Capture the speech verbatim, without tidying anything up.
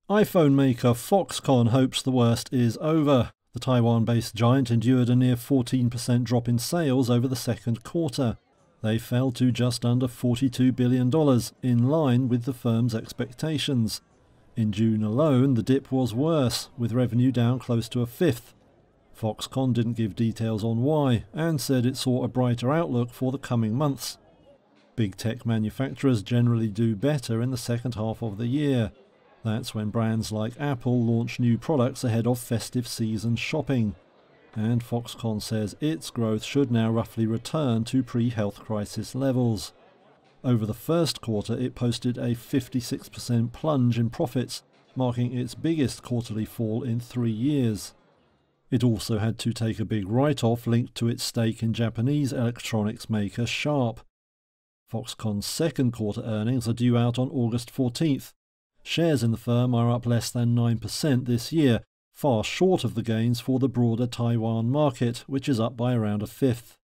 iPhone maker Foxconn hopes the worst is over. The Taiwan-based giant endured a near fourteen percent drop in sales over the second quarter. They fell to just under forty-two billion dollars, in line with the firm's expectations. In June alone, the dip was worse, with revenue down close to a fifth. Foxconn didn't give details on why, and said it saw a brighter outlook for the coming months. Big tech manufacturers generally do better in the second half of the year. That's when brands like Apple launch new products ahead of festive season shopping. And Foxconn says its growth should now roughly return to pre-health crisis levels. Over the first quarter, it posted a fifty-six percent plunge in profits, marking its biggest quarterly fall in three years. It also had to take a big write-off linked to its stake in Japanese electronics maker Sharp. Foxconn's second quarter earnings are due out on August fourteenth. Shares in the firm are up less than nine percent this year, far short of the gains for the broader Taiwan market, which is up by around a fifth.